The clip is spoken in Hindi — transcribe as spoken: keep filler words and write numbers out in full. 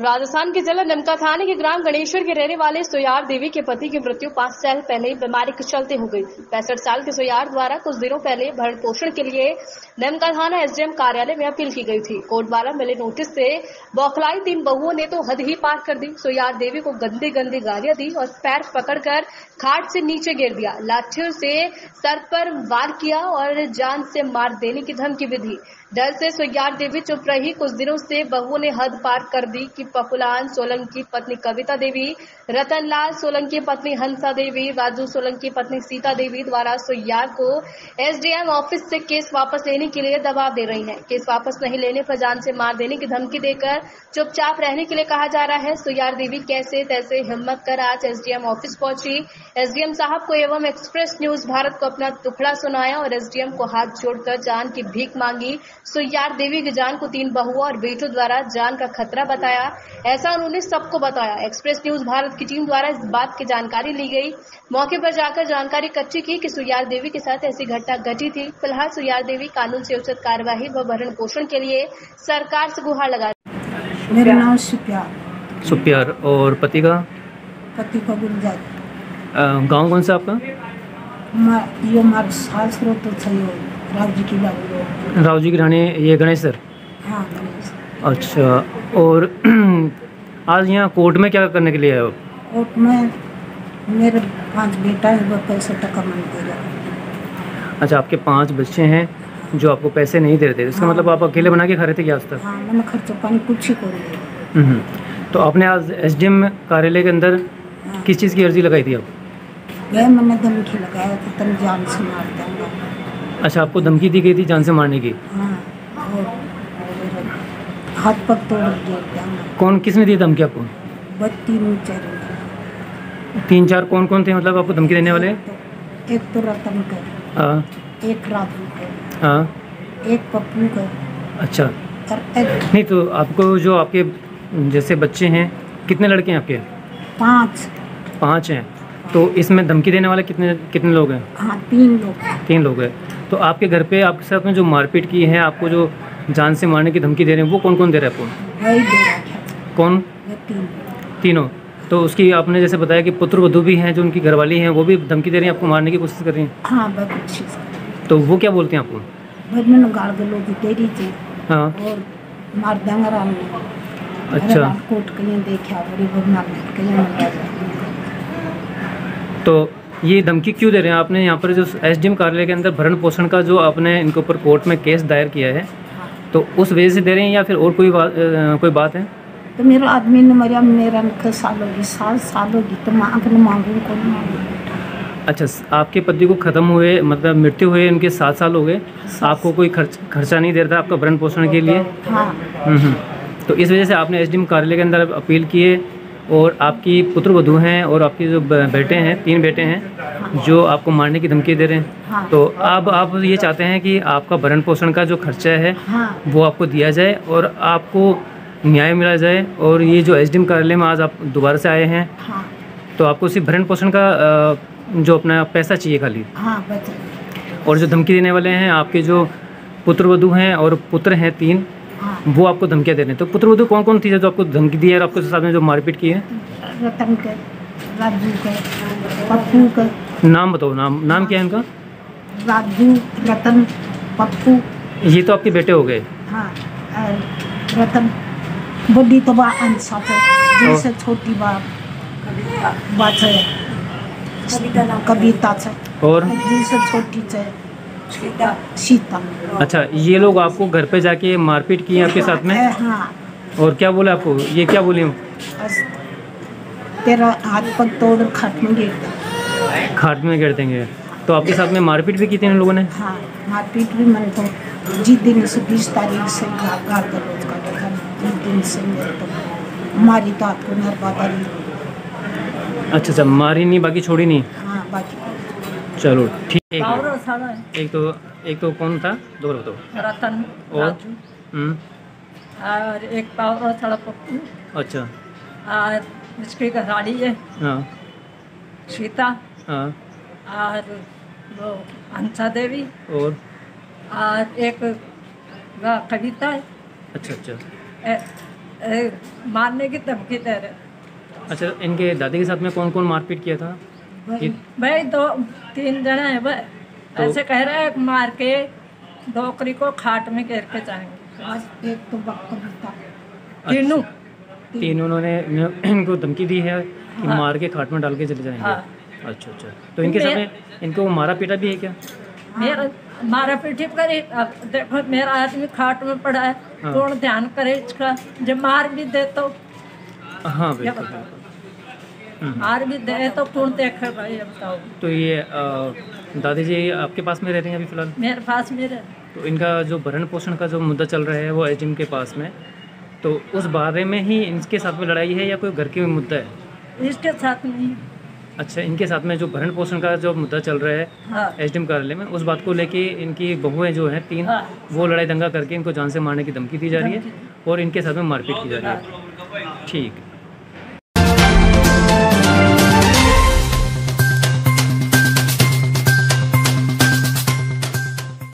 राजस्थान के जिला नमका थाने के ग्राम गणेश्वर के रहने वाले सोयार देवी के पति की मृत्यु पाँच साल पहले बीमारी के चलते हो गई थी। पैंसठ साल के सोयार द्वारा कुछ दिनों पहले भरण पोषण के लिए नमका थाना एसडीएम कार्यालय में अपील की गई थी। कोर्ट द्वारा मिले नोटिस से बौखलाई तीन बहुओं ने तो हद ही पार कर दी। सोयार देवी को गंदी गंदी गालियां दी और पैर पकड़कर खाट से नीचे गिर दिया, लाठियों से सर पर वार किया और जान से मार देने की धमकी भी दी। डर से सोयार देवी चुप रही। कुछ दिनों से बहुओं ने हद पार कर दी कि पपुलान सोलंकी पत्नी कविता देवी, रतनलाल सोलंकी पत्नी हंसा देवी, राजू सोलंकी पत्नी सीता देवी द्वारा सोयार को एसडीएम ऑफिस से केस वापस लेने के लिए दबाव दे रही हैं। केस वापस नहीं लेने पर जान से मार देने की धमकी देकर चुपचाप रहने के लिए कहा जा रहा है। सोयार देवी कैसे तैसे हिम्मत कर आज एसडीएम ऑफिस पहुंची। एसडीएम साहब को एवं एक्सप्रेस न्यूज भारत को अपना टुकड़ा सुनाया और एसडीएम को हाथ जोड़कर जान की भीख मांगी। सोयार देवी की जान को तीन बहुओं और बेटों द्वारा जान का खतरा बताया, ऐसा उन्होंने सबको बताया। एक्सप्रेस न्यूज भारत की टीम द्वारा इस बात की जानकारी ली गई। मौके पर जाकर जानकारी इकट्ठी की कि सोयार देवी के साथ ऐसी घटना घटी थी। फिलहाल सोयार देवी कानून से उचित कार्यवाही व भरण पोषण के लिए सरकार से गुहार लगा। मेरा नाम सुप्यार सुप्यार और पति का पति का गुलजार। गांव कौन सा आपका? ये हमारे सास रो तो सही राव जी की बात। राव जी की रानी ये गणेश सर। हाँ गणेश। अच्छा, और आज यहाँ कोर्ट में क्या करने के लिए आए हो? कोर्ट में मेरे पांच बेटा है, वो पैसे टका मन दे रहा। अच्छा, आपके पांच बच्चे हैं जो आपको पैसे नहीं दे रहे थे। इसका हाँ। मतलब आप अकेले बना के खा रहे थे क्या आज तक? हाँ, मैंने खर्चा पानी कुछ ही कर। तो आपने आज एसडीएम कार्यालय के अंदर हाँ। किस चीज़ की अर्जी लगाई थी आप? गए मैंने धमकी लगाया था, तुम जान से मार दूंगा। अच्छा, आपको धमकी दी गई थी जान से मारने की? हाँ, और हाथ पग तोड़ दिया। कौन किसने दी धमकी आपको? बस तीन चार तीन चार कौन कौन थे मतलब आपको धमकी देने वाले? एक तो रतन का, हाँ एक राजू का, हाँ, एक पप्पू का। अच्छा, और एक नहीं तो आपको जो आपके जैसे बच्चे हैं, कितने लड़के हैं आपके? पाँच पाँच हैं। तो इसमें धमकी देने वाले कितने कितने लोग हैं? हाँ, तीन लोग। तीन लोग हैं। तो आपके घर पे आपके साथ में जो मारपीट की है, आपको जो जान से मारने की धमकी दे रहे हैं, वो कौन कौन दे रहा है आपको? वही दे रहा था। कौन? ये तीन। तीनों। तो उसकी आपने जैसे बताया कि पुत्र वधू भी हैं जो उनकी घरवाली हैं, वो भी धमकी दे रही हैं, आपको मारने की कोशिश कर रही हैं? हाँ, बहुत अच्छी से। तो वो क्या बोलते हैं आपको? बस मैंने गाड़ गलो की दे रही थी। हाँ, और मार देंगे राम ने। अच्छा, कोर्ट कहीं देखा बड़ी बदनाम कहीं। तो ये धमकी क्यों दे रहे हैं? आपने यहाँ पर जो एसडीएम कार्यालय के अंदर भरण पोषण का जो आपने इनके ऊपर कोर्ट में केस दायर किया है, तो उस वजह से दे रहे हैं या फिर और कोई बात कोई बात है? तो मेरा आदमी ने मरिया, मेरा साल होगी, सात साल होगी, तो मैं अपने मांगू को मांगू। अच्छा, आपके पति को ख़त्म हुए मतलब मृत्यु हुए उनके सात साल हो गए, आपको कोई खर्च खर्चा नहीं दे रहा था आपका भरण पोषण के लिए? हाँ। हम्म तो इस वजह से आपने एसडीएम कार्यालय के अंदर अपील की है। और आपकी पुत्र वधू हैं और आपके जो बेटे हैं, तीन बेटे हैं जो आपको मारने की धमकी दे रहे हैं। हाँ। तो अब आप ये चाहते हैं कि आपका भरण पोषण का जो खर्चा है, हाँ। वो आपको दिया जाए और आपको न्याय मिला जाए। और ये जो एसडीएम कार्यालय में आज आप दोबारा से आए हैं, हाँ। तो आपको सिर्फ भरण पोषण का जो अपना पैसा चाहिए खाली? हाँ, बस। और जो धमकी देने वाले हैं आपके जो पुत्र वधू हैं और पुत्र हैं तीन, हाँ। वो आपको धमकियाँ दे रहे हैं। तो पुत्र वधू कौन कौन थी जो आपको धमकी दी है और आपके साथ में जो मारपीट की है? रतन का, राजू का, पप्पू का। नाम बताओ, नाम नाम क्या है इनका? राजू, रतन, पप्पू। ये तो आपके बेटे हो गए। हाँ, और रतन बड़ी तो बा अंसा है, जैसे छोटी बात बात है कविता से, और जैसे छोटी से सीता। अच्छा, ये लोग आपको घर पे जाके मारपीट की है आपके साथ में? हाँ। और क्या बोला आपको? ये क्या बोली? तेरा हाथ पग तोड़ खाट में गिर दे। खाट में गिर देंगे। तो आपके साथ में मारपीट भी की थी इन लोगों ने? हाँ, मारपीट भी। मैंने तो जिस दिन से बीस तारीख से घर का रोज का देखा, जिस दिन से मेरे तो मारी तो आपको नरबादारी। अच्छा अच्छा, मारी नहीं, बाकी छोड़ी नहीं? हाँ, बाकी। चलो ठीक है। एक तो एक तो कौन था, दो बताओ। रतन, और राजू, हम्म और एक पावर थोड़ा पप्पू, अच्छा, और इसकी घराड़ी है हाँ सीता, हाँ, और वो हंसा देवी, और और एक वह कविता है। अच्छा अच्छा, ए, ए, मारने की धमकी दे रहे। अच्छा, इनके दादी के साथ में कौन कौन मारपीट किया था? भाई भाई दो तीन जने हैं भाई, तो- ऐसे कह रहे हैं मार के डोकरी को खाट में घेर के जाएंगे। आज एक तो बकरी था। तीनों तीन उन्होंने इनको धमकी दी है कि हाँ। मार के खाट में डाल के चले जाएंगे। हाँ। अच्छा अच्छा, तो इनके साथ में इनको मारा पीटा भी है क्या? मेरा मारा पीटी करी। अब देखो मेरा आदमी खाट में पड़ा है, हाँ। कौन ध्यान करे इसका? जब मार भी दे तो हाँ ये बिल्कुल बताओ, बिल्कुल। हम्म। मार भी दे तो कौन देखेगा ये बताओ। तो ये अ, दादी जी आपके पास में रह रही हैं अभी फिलहाल? मेरे पास मेरे तो इनका जो भरण पोषण का जो मुद्दा चल रहा है वो एसडीएम के पास में, तो उस बारे में ही इनके साथ में लड़ाई है या कोई घर के मुद्दा है? इसके साथ नहीं। अच्छा, इनके साथ में जो भरण पोषण का जो मुद्दा चल रहा है हाँ एसडीएम कार्यालय में, उस बात को लेके इनकी बहुएं जो हैं तीन, हाँ। वो लड़ाई दंगा करके इनको जान से मारने की धमकी दी जा रही है और इनके साथ में मारपीट की जा रही है। ठीक।